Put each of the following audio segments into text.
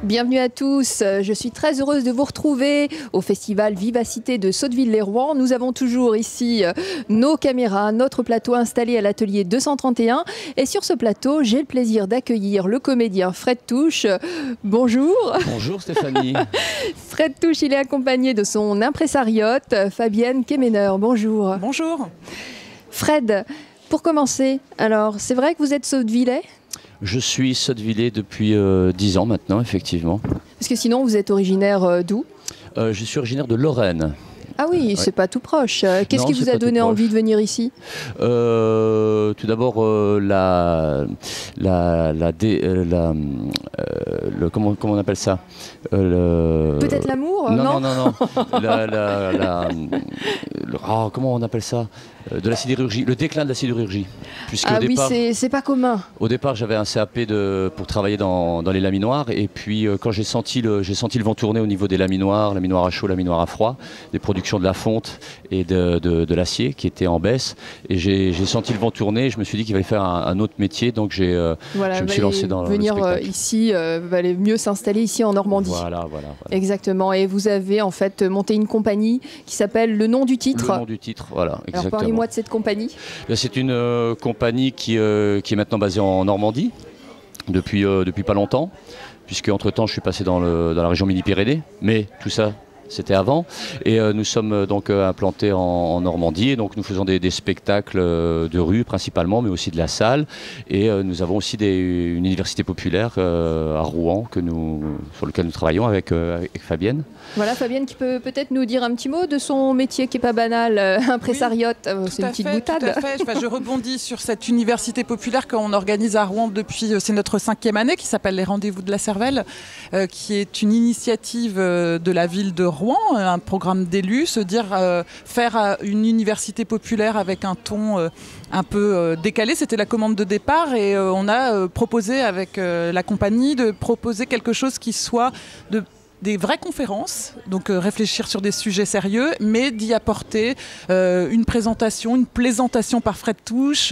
Bienvenue à tous, je suis très heureuse de vous retrouver au festival Vivacité de Sotteville-lès-Rouen. Nous avons toujours ici nos caméras, notre plateau installé à l'atelier 231. Et sur ce plateau, j'ai le plaisir d'accueillir le comédien Fred Touche. Bonjour. Bonjour Stéphanie. Fred Touche, il est accompagné de son impresariote Fabienne Kemener. Bonjour. Bonjour. Fred, pour commencer, alors c'est vrai que vous êtes Sottevillais ? Je suis Sottevillais depuis 10 ans maintenant, effectivement. Parce que sinon, vous êtes originaire d'où ? Je suis originaire de Lorraine. Ah oui, Ouais. C'est pas tout proche. Qu'est-ce qui vous a tout donné proche. envie de venir ici ? Tout d'abord, comment on appelle ça Peut-être l'amour ? Non. Comment on appelle ça de la sidérurgie, le déclin de la sidérurgie. Ah oui, c'est pas commun. Au départ, j'avais un CAP pour travailler dans les laminoirs, et puis quand j'ai senti le vent tourner au niveau des laminoirs à chaud, laminoirs à froid, des productions de la fonte et de l'acier qui étaient en baisse, et j'ai senti le vent tourner, et je me suis dit qu'il fallait faire un autre métier, donc je me suis lancé dans le spectacle. Venir ici, valait mieux s'installer ici en Normandie. Voilà. Exactement, et vous avez en fait monté une compagnie qui s'appelle Le Nom du Titre. Le Nom du Titre, voilà, exactement. Alors parlez-moi de cette compagnie. C'est une compagnie qui est maintenant basée en Normandie depuis pas longtemps, puisque entre-temps je suis passé dans la région Midi-Pyrénées, mais tout ça c'était avant, et nous sommes donc implantés en Normandie, et donc nous faisons des spectacles de rue principalement, mais aussi de la salle, et nous avons aussi une université populaire à Rouen sur lequel nous travaillons avec Fabienne. Voilà, Fabienne qui peut peut-être nous dire un petit mot de son métier qui n'est pas banal, impresariote, c'est une petite boutade. Tout à fait. Enfin, je rebondis sur cette université populaire qu'on organise à Rouen depuis, c'est notre 5e année, qui s'appelle les Rendez-vous de la Cervelle, qui est une initiative de la ville de Rouen, un programme d'élus, se dire faire une université populaire avec un ton un peu décalé, c'était la commande de départ, et on a proposé avec la compagnie de proposer quelque chose qui soit des vraies conférences, donc réfléchir sur des sujets sérieux, mais d'y apporter une présentation, une plaisantation par Fred Touche,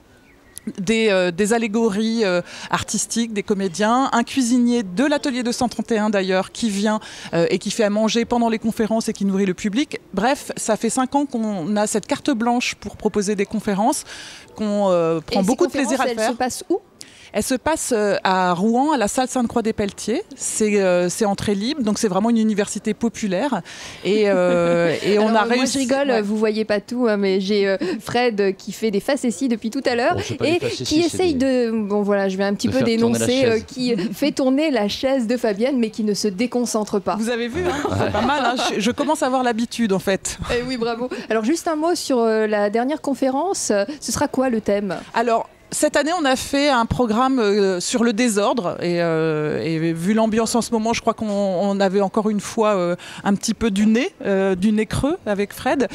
des allégories artistiques, des comédiens, un cuisinier de l'atelier 231 d'ailleurs qui vient et qui fait à manger pendant les conférences et qui nourrit le public. Bref, ça fait 5 ans qu'on a cette carte blanche pour proposer des conférences, qu'on prend beaucoup de plaisir à le faire. Elle se passe où ? Elle se passe à Rouen, à la salle Sainte-Croix-des-Pelletiers. C'est entrée libre, donc c'est vraiment une université populaire. Et on a réussi. Moi je rigole, ouais. vous voyez pas tout, hein, mais j'ai Fred qui fait des facéties depuis tout à l'heure et qui essaye bon voilà, je vais un petit peu dénoncer, qui fait tourner la chaise de Fabienne, mais qui ne se déconcentre pas. Vous avez vu, hein, c'est pas mal. Hein, je commence à avoir l'habitude en fait. Eh oui, bravo. Alors juste un mot sur la dernière conférence. Ce sera quoi le thème ? Alors, cette année, on a fait un programme sur le désordre, et vu l'ambiance en ce moment, je crois qu'on avait encore une fois un petit peu du nez creux avec Fred,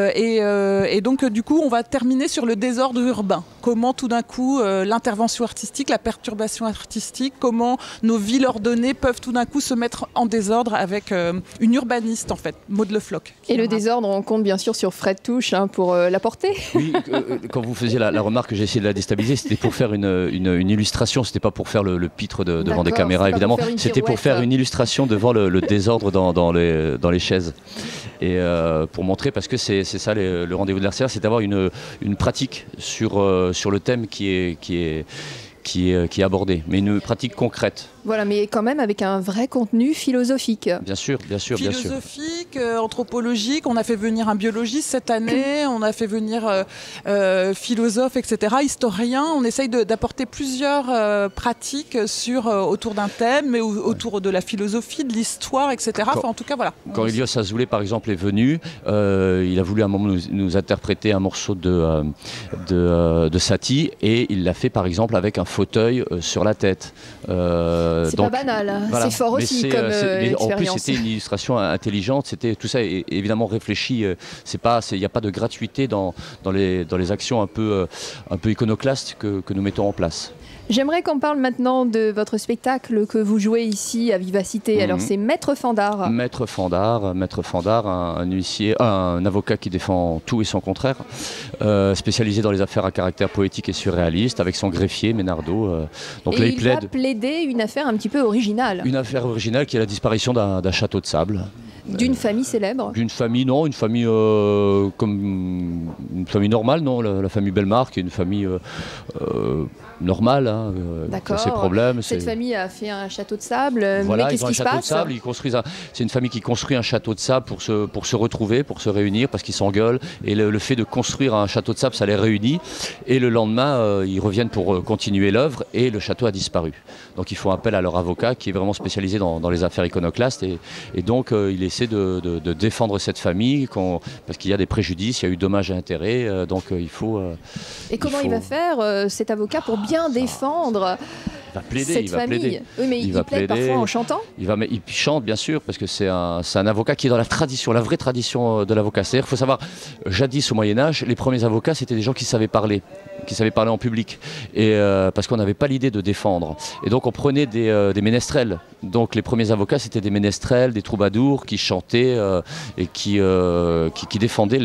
et donc du coup on va terminer sur le désordre urbain. Comment tout d'un coup l'intervention artistique, la perturbation artistique, comment nos villes ordonnées peuvent tout d'un coup se mettre en désordre avec une urbaniste en fait, Maud Le Floch. Et le désordre, on compte bien sûr sur Fred Touche pour l'apporter. Oui, quand vous faisiez la remarque que j'ai essayé de la déstabiliser, c'était pour faire une illustration, c'était pas pour faire le pitre devant des caméras évidemment, c'était pour faire une illustration devant le désordre dans les chaises. Et pour montrer, parce que c'est ça le rendez-vous de l'RCR, c'est d'avoir une pratique sur le thème qui est abordé, mais une pratique concrète. Voilà, mais quand même avec un vrai contenu philosophique. Bien sûr. Philosophique, anthropologique. On a fait venir un biologiste cette année, on a fait venir philosophe, etc. Historien. On essaye d'apporter plusieurs pratiques autour d'un thème, mais autour de la philosophie, de l'histoire, etc. En tout cas, voilà. Quand Ilios Azoulay, par exemple, est venu, il a voulu à un moment nous interpréter un morceau de Satie, et il l'a fait, par exemple, avec un fauteuil sur la tête. C'est pas banal, hein. Voilà. C'est fort aussi comme expérience. En plus, c'était une illustration intelligente, c'était tout ça est évidemment réfléchi. Il n'y a pas de gratuité dans les actions un peu iconoclastes que nous mettons en place. J'aimerais qu'on parle maintenant de votre spectacle que vous jouez ici à Vivacité. Alors c'est Maître Fandard. Maître Fandard, un huissier, un avocat qui défend tout et son contraire, spécialisé dans les affaires à caractère poétique et surréaliste, avec son greffier Ménardo. Donc là, il va plaider une affaire un petit peu originale. Une affaire originale qui est la disparition d'un château de sable. D'une famille célèbre? D'une famille, non, une famille comme une famille normale, non, la famille Bellemare, qui est une famille normale, hein, qui a ses problèmes. Cette famille a fait un château de sable, voilà, mais qu'est-ce qui se passe? C'est une famille qui construit un château de sable pour se retrouver, pour se réunir, parce qu'ils s'engueulent. Et le fait de construire un château de sable, ça les réunit. Et le lendemain, ils reviennent pour continuer l'œuvre, et le château a disparu. Donc ils font appel à leur avocat, qui est vraiment spécialisé dans les affaires iconoclastes. Et donc il essaie de défendre cette famille, parce qu'il y a des préjudices, il y a eu dommages et intérêts, donc il faut... Et comment il va faire, cet avocat, pour bien défendre cette famille? Oui, mais il plaide parfois en chantant? Il chante, bien sûr, parce que c'est un avocat qui est dans la tradition, la vraie tradition de l'avocat. C'est-à-dire qu'il faut savoir, jadis au Moyen-Âge, les premiers avocats, c'était des gens qui savaient parler en public, et parce qu'on n'avait pas l'idée de défendre. Et donc on prenait des ménestrels. Donc les premiers avocats, c'était des ménestrels, des troubadours qui chantaient et qui défendaient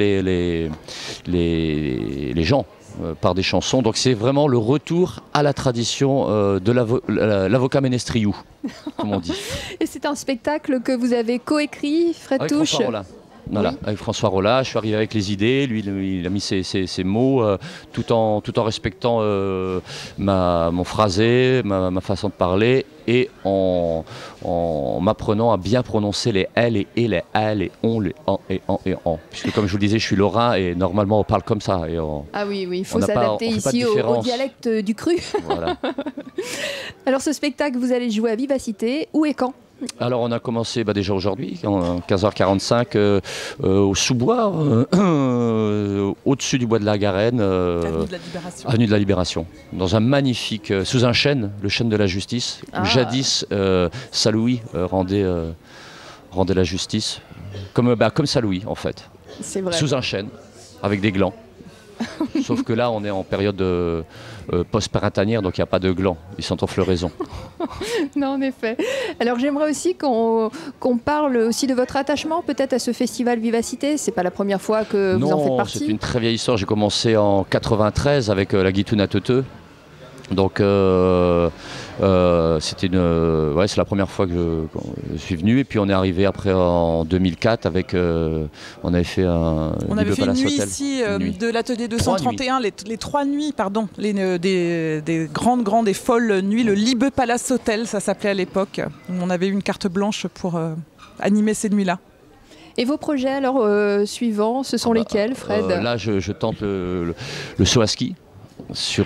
les gens par des chansons. Donc c'est vraiment le retour à la tradition de l'avocat ménestriou, comme on dit. Et c'est un spectacle que vous avez coécrit, Fred Touche? Voilà, oui. Avec François Rollat, je suis arrivé avec les idées, lui il a mis ses mots tout en respectant mon phrasé, ma façon de parler, et en m'apprenant à bien prononcer les L et E, les A, les on, les en et en et en. Puisque comme je vous le disais, je suis lorrain et normalement on parle comme ça. Ah oui, il faut s'adapter ici au dialecte du cru. Voilà. Alors ce spectacle, vous allez jouer à Vivacité, où et quand? Alors on a commencé déjà aujourd'hui, 15h45, au sous-bois, au-dessus du bois de la Garenne, avenue de la Libération, dans un magnifique, sous un chêne, le chêne de la justice, où jadis Saint-Louis rendait la justice, comme Saint-Louis en fait, sous un chêne, avec des glands. Sauf que là, on est en période post-printanière, donc il n'y a pas de glands, ils sont en floraison. Non, en effet. Alors j'aimerais aussi qu'on parle aussi de votre attachement peut-être à ce festival Vivacité. C'est pas la première fois que vous en faites partie? C'est une très vieille histoire. J'ai commencé en 93 avec la Guitoune à Teuteux. Donc c'est la première fois que je suis venu, et puis on est arrivé après en 2004 avec on avait fait une nuit ici de l'atelier 231, les 3 nuits, pardon, des grandes et folles nuits, le Liebe Palace Hotel, ça s'appelait à l'époque. On avait eu une carte blanche pour animer ces nuits-là. Et vos projets alors suivants, ce sont lesquels, Fred? Là je tente le saut à ski sur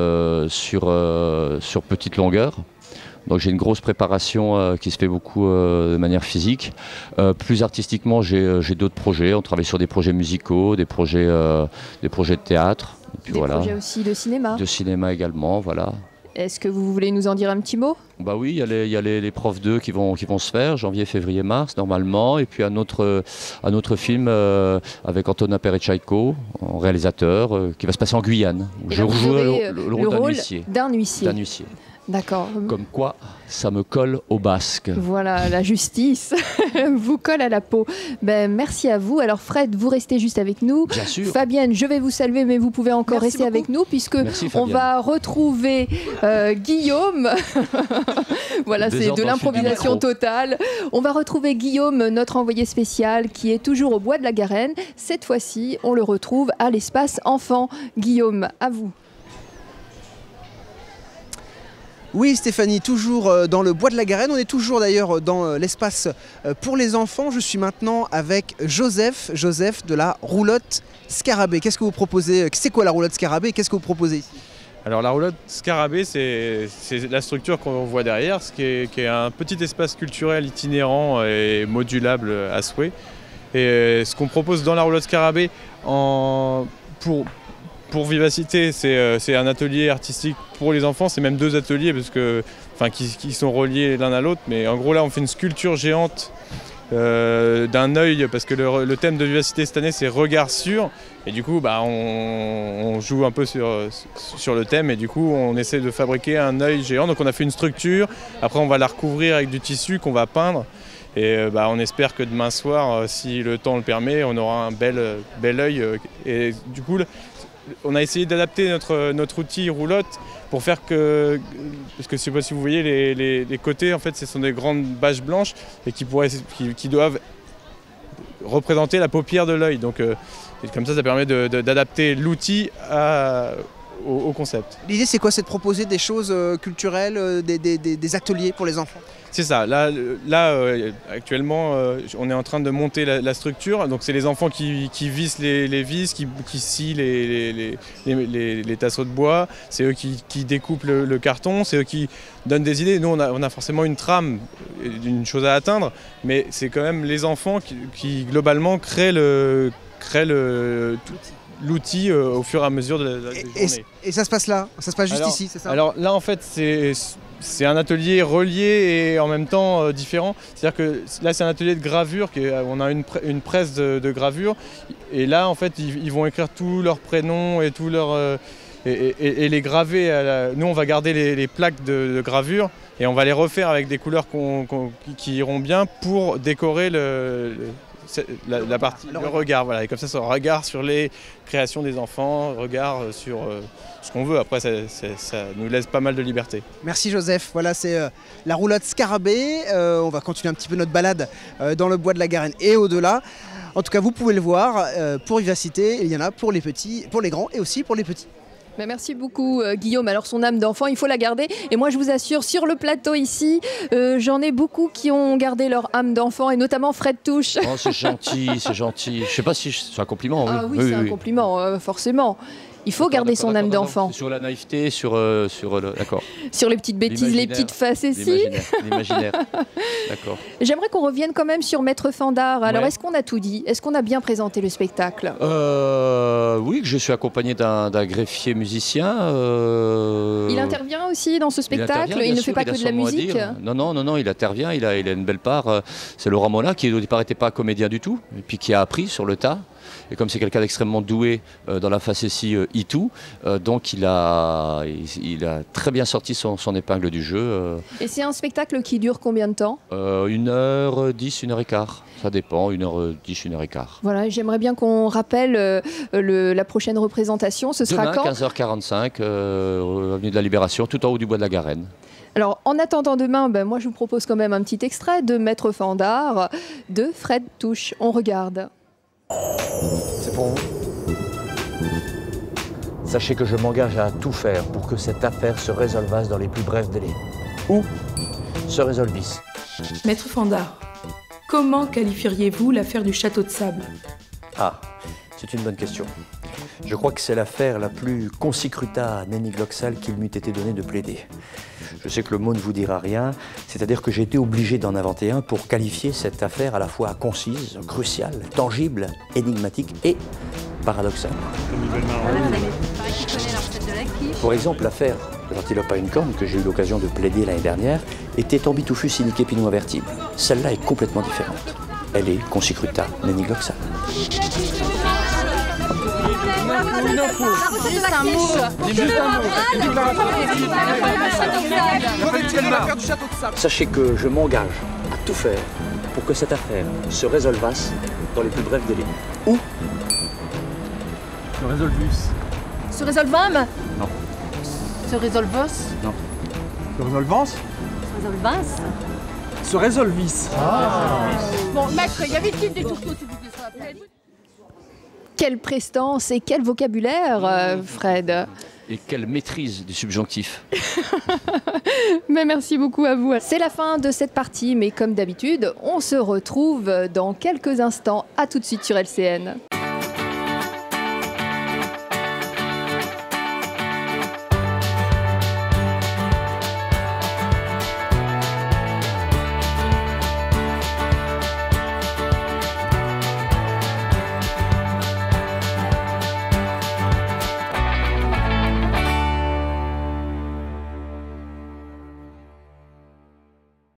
petite longueur. Donc j'ai une grosse préparation qui se fait beaucoup de manière physique. Plus artistiquement, j'ai d'autres projets. On travaille sur des projets musicaux, des projets de théâtre. Et puis projets aussi de cinéma. De cinéma également, voilà. Est-ce que vous voulez nous en dire un petit mot? Bah oui, il y a les profs 2 qui vont se faire, janvier, février, mars, normalement. Et puis un autre film avec Antonin Peretchaïko, en réalisateur, qui va se passer en Guyane. Où je joue le rôle d'un huissier. D'accord. Comme quoi, ça me colle au basque. Voilà, la justice vous colle à la peau. Merci à vous. Alors Fred, vous restez juste avec nous. Bien sûr. Fabienne, je vais vous saluer, mais vous pouvez encore rester avec nous, puisque on va retrouver Guillaume. Voilà, c'est de l'improvisation totale. On va retrouver Guillaume, notre envoyé spécial, qui est toujours au bois de la Garenne. Cette fois-ci, on le retrouve à l'espace enfant. Guillaume, à vous. Oui Stéphanie, toujours dans le bois de la Garenne, on est toujours d'ailleurs dans l'espace pour les enfants. Je suis maintenant avec Joseph de la roulotte Scarabée. Qu'est-ce que vous proposez? C'est quoi la roulotte Scarabée? Qu'est-ce que vous proposez ici? Alors la roulotte Scarabée, c'est la structure qu'on voit derrière, qui est un petit espace culturel itinérant et modulable à souhait. Et ce qu'on propose dans la roulotte Scarabée pour Vivacité, c'est un atelier artistique pour les enfants, c'est même 2 ateliers qui sont reliés l'un à l'autre. Mais en gros là on fait une sculpture géante d'un œil, parce que le thème de Vivacité cette année c'est regard sur, et du coup on joue un peu sur le thème, et du coup on essaie de fabriquer un œil géant. Donc on a fait une structure, après on va la recouvrir avec du tissu qu'on va peindre, et on espère que demain soir, si le temps le permet, on aura un bel œil. Et du coup on a essayé d'adapter notre outil roulotte pour faire que, parce que je ne sais pas si vous voyez les côtés, en fait ce sont des grandes bâches blanches et qui doivent représenter la paupière de l'œil. Donc comme ça permet d'adapter l'outil au concept. L'idée c'est quoi? C'est de proposer des choses culturelles, des ateliers pour les enfants? C'est ça. Là actuellement, on est en train de monter la structure. Donc c'est les enfants qui vissent les vis, qui scient les tasseaux de bois. C'est eux qui découpent le carton. C'est eux qui donnent des idées. Nous, on a forcément une trame, une chose à atteindre. Mais c'est quand même les enfants qui globalement créent l'outil au fur et à mesure de la journée. Et ça se passe là? Ça se passe juste ici, c'est ça? Alors là, en fait, c'est un atelier relié et en même temps différent. C'est-à-dire que là, c'est un atelier de gravure, on a une presse de gravure. Et là, en fait, ils vont écrire tous leurs prénoms et tous leurs... et les graver. Nous, on va garder les plaques de gravure et on va les refaire avec des couleurs qui iront bien pour décorer la partie, le regard, voilà. Et comme ça regard sur les créations des enfants, regard sur ce qu'on veut. Après, ça nous laisse pas mal de liberté. Merci Joseph. Voilà, c'est la roulotte Scarabée. On va continuer un petit peu notre balade dans le bois de la Garenne et au-delà. En tout cas, vous pouvez le voir, pour Vivacité, il y en a pour les petits, pour les grands et aussi pour les petits. Mais merci beaucoup Guillaume. Alors son âme d'enfant, il faut la garder. Et moi je vous assure, sur le plateau ici, j'en ai beaucoup qui ont gardé leur âme d'enfant, et notamment Fred Touche. Oh, c'est gentil, c'est gentil. Je sais pas si c'est un compliment. Ah oui, c'est un compliment, forcément. Il faut garder son âme d'enfant. Sur la naïveté, d'accord. Sur les petites bêtises, les petites facéties. L'imaginaire. D'accord. J'aimerais qu'on revienne quand même sur Maître Fandard. Alors, est-ce qu'on a tout dit? Est-ce qu'on a bien présenté le spectacle? Oui, je suis accompagné d'un greffier musicien. Il intervient aussi dans ce spectacle? Il ne fait pas que de la musique? Non, il intervient. Il a une belle part. C'est Laurent Mola, qui au départ n'était pas comédien du tout, et puis qui a appris sur le tas. Et comme c'est quelqu'un d'extrêmement doué dans la facétie itou, donc il a très bien sorti son épingle du jeu. Et c'est un spectacle qui dure combien de temps? 1h10, 1h15. Ça dépend, 1h10, 1h15. Voilà, j'aimerais bien qu'on rappelle la prochaine représentation. Ce sera quand? 15h45, avenue de la Libération, tout en haut du bois de la Garenne. Alors, en attendant demain, moi je vous propose quand même un petit extrait de Maître Fandard de Fred Touche. On regarde. C'est pour vous. Sachez que je m'engage à tout faire pour que cette affaire se résolvasse dans les plus brefs délais. Ou se résolvisse. Maître Fandard, comment qualifieriez-vous l'affaire du château de sable? Ah, c'est une bonne question. Je crois que c'est l'affaire la plus consicruta nenigloxale qu'il m'eût été donné de plaider. Je sais que le mot ne vous dira rien, c'est-à-dire que j'ai été obligé d'en inventer un pour qualifier cette affaire à la fois concise, cruciale, tangible, énigmatique et paradoxale. Pour exemple, l'affaire de l'antilope à une corne, que j'ai eu l'occasion de plaider l'année dernière, était Ambitoufus siniquepino invertible. Celle-là est complètement différente. Elle est consicruta nenigloxale. Sachez que je m'engage à tout faire pour que cette affaire se résolvasse dans les plus brefs délais. Ou se résolvus. Se résolvâme? Non. Se résolvos? Non. Se résolvance? Se résolvas? Se résolvis. Bon, maître, y avait-il des tourteaux, s'il vous plaît, sur la plaine? Quelle prestance et quel vocabulaire, Fred. Et quelle maîtrise du subjonctif. Mais merci beaucoup à vous. C'est la fin de cette partie, mais comme d'habitude, on se retrouve dans quelques instants. À tout de suite sur LCN.